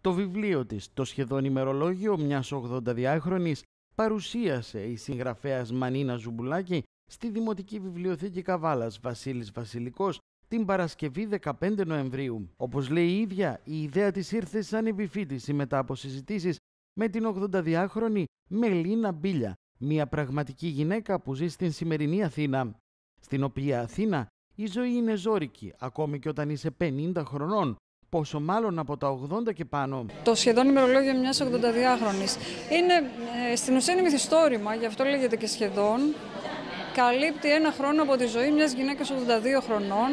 Το βιβλίο της, το σχεδόν ημερολόγιο μιας 82χρονης, παρουσίασε η συγγραφέας Μανίνα Ζουμπουλάκη στη Δημοτική Βιβλιοθήκη Καβάλας Βασίλης Βασιλικός την Παρασκευή 15 Νοεμβρίου. Όπως λέει η ίδια, η ιδέα της ήρθε σαν επιφύτηση μετά από συζητήσεις με την 82χρονη Μελίνα Μπίλια, μια πραγματική γυναίκα που ζει στην σημερινή Αθήνα, στην οποία Αθήνα η ζωή είναι ζώρικη, ακόμη και όταν είσαι 50 χρονών, πόσο μάλλον από τα 80 και πάνω. Το σχεδόν ημερολόγιο μιας 82χρονης είναι στην ουσία είναι μυθιστόρημα, γι' αυτό λέγεται και σχεδόν. Καλύπτει ένα χρόνο από τη ζωή μιας γυναίκας 82 χρονών,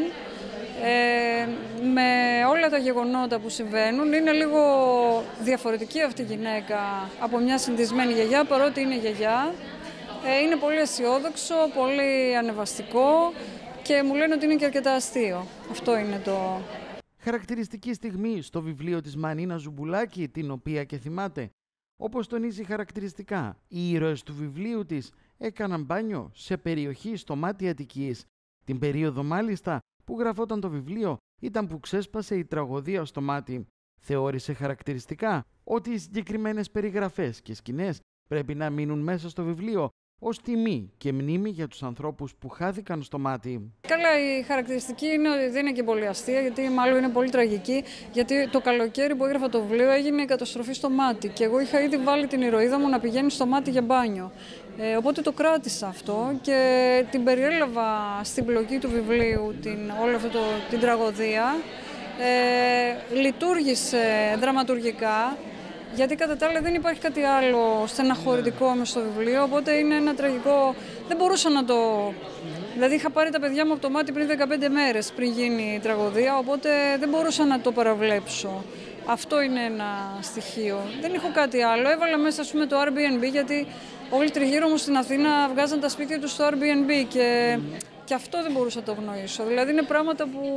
με όλα τα γεγονότα που συμβαίνουν. Είναι λίγο διαφορετική αυτή η γυναίκα από μια συνηθισμένη γιαγιά, παρότι είναι γιαγιά. Είναι πολύ αισιόδοξο, πολύ ανεβαστικό και μου λένε ότι είναι και αρκετά αστείο. Αυτό είναι το... Χαρακτηριστική στιγμή στο βιβλίο της Μανίνα Ζουμπουλάκη, την οποία και θυμάται. Όπως τονίζει χαρακτηριστικά, οι ήρωες του βιβλίου της έκαναν μπάνιο σε περιοχή στο Μάτι Αττικής. Την περίοδο μάλιστα που γραφόταν το βιβλίο ήταν που ξέσπασε η τραγωδία στο Μάτι. Θεώρησε χαρακτηριστικά ότι οι συγκεκριμένες περιγραφές και σκηνές πρέπει να μείνουν μέσα στο βιβλίο ως τιμή και μνήμη για τους ανθρώπους που χάθηκαν στο Μάτι. Καλά, η χαρακτηριστική είναι ότι δεν είναι και πολύ αστεία, γιατί μάλλον είναι πολύ τραγική, γιατί το καλοκαίρι που έγραφα το βιβλίο έγινε η καταστροφή στο Μάτι και εγώ είχα ήδη βάλει την ηρωίδα μου να πηγαίνει στο Μάτι για μπάνιο. Οπότε το κράτησα αυτό και την περιέλαβα στην πλοκή του βιβλίου όλη αυτή την τραγωδία. Λειτουργήσε δραματουργικά, γιατί κατά τα άλλα δεν υπάρχει κάτι άλλο στεναχωρητικό μες στο βιβλίο, οπότε είναι ένα τραγικό... Δεν μπορούσα να το... Δηλαδή είχα πάρει τα παιδιά μου από το Μάτι πριν 15 μέρες πριν γίνει η τραγωδία, οπότε δεν μπορούσα να το παραβλέψω. Αυτό είναι ένα στοιχείο. Δεν έχω κάτι άλλο. Έβαλα μέσα, ας πούμε, το Airbnb, γιατί όλοι τριγύρω μου στην Αθήνα βγάζαν τα σπίτια τους στο Airbnb και αυτό δεν μπορούσα να το γνωρίσω. Δηλαδή είναι πράγματα που...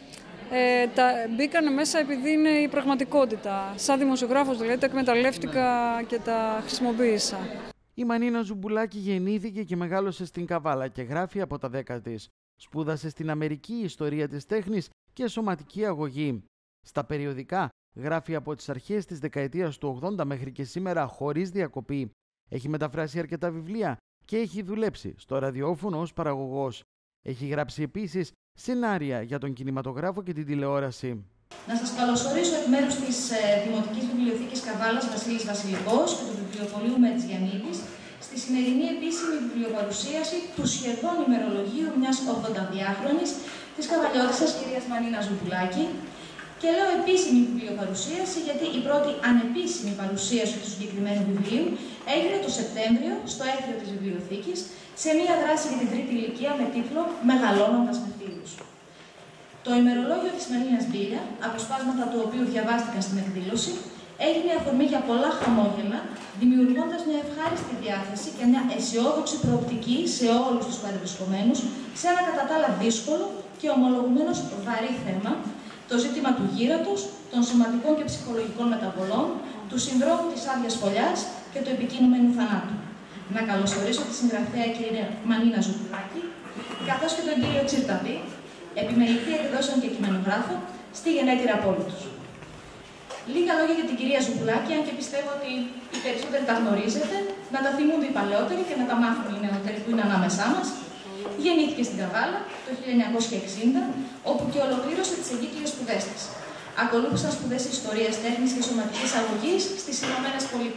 μπήκαν μέσα επειδή είναι η πραγματικότητα. Σαν δημοσιογράφος δηλαδή τα εκμεταλλεύτηκα και τα χρησιμοποίησα. Η Μανίνα Ζουμπουλάκη γεννήθηκε και μεγάλωσε στην Καβάλα και γράφει από τα 10 της. Σπούδασε στην Αμερική ιστορία της τέχνης και σωματική αγωγή. Στα περιοδικά γράφει από τις αρχές της δεκαετίας του 80 μέχρι και σήμερα χωρίς διακοπή. Έχει μεταφράσει αρκετά βιβλία και έχει δουλέψει στο ραδιόφωνο ως παραγωγός. Έχει γράψει επίσης σενάρια για τον κινηματογράφο και την τηλεόραση. Να σας καλωσορίσω εκ μέρους της Δημοτικής Βιβλιοθήκης Καβάλας Βασίλης Βασιλικός και του βιβλιοπωλείου Μετζιανίδης στη σημερινή επίσημη βιβλιοπαρουσίαση του σχεδόν ημερολογίου μιας 82χρονης της καβαλιώτισσας κυρίας Μανίνα Ζουμπουλάκη. Και λέω επίσημη βιβλιοπαρουσίαση γιατί η πρώτη ανεπίσημη παρουσίαση του συγκεκριμένου βιβλίου έγινε το Σεπτέμβριο στο έθριο της βιβλιοθήκης σε μια δράση για την τρίτη ηλικία με τίτλο «Μεγαλώνοντας με φίλους». Το ημερολόγιο της Μελίνας Μπίλια, αποσπάσματα του οποίου διαβάστηκαν στην εκδήλωση, έγινε αφορμή για πολλά χαμόγελα, δημιουργώντας μια ευχάριστη διάθεση και μια αισιόδοξη προοπτική σε όλους τους παρευρισκομένους σε ένα κατά τα άλλα δύσκολο και ομολογουμένως βαρύ θέμα, το ζήτημα του γύρατος, των σωματικών και ψυχολογικών μεταβολών, του συνδρόμου της άδειας φωλιάς και του επικοινωμένου θανάτου. Να καλωσορίσω τη συγγραφέα κυρία Μανίνα Ζουμπουλάκη, καθώς και τον κύριο Τσίρταπη, επιμελητή εκδόσεων και κειμενογράφο, στη γενέτειρα πόλη τους. Λίγα λόγια για την κυρία Ζουμπουλάκη, αν και πιστεύω ότι οι περισσότεροι τα γνωρίζετε, να τα θυμούνται οι παλαιότεροι και να τα μάθουν οι νεότεροι που είναι ανάμεσά μας. Γεννήθηκε στην Καβάλα το 1960, όπου και ολοκλήρωσε τις εγκύκλιες σπουδές της. Ακολούθησαν σπουδές ιστορίας τέχνης και σωματικής αγωγής στις ΗΠΑ.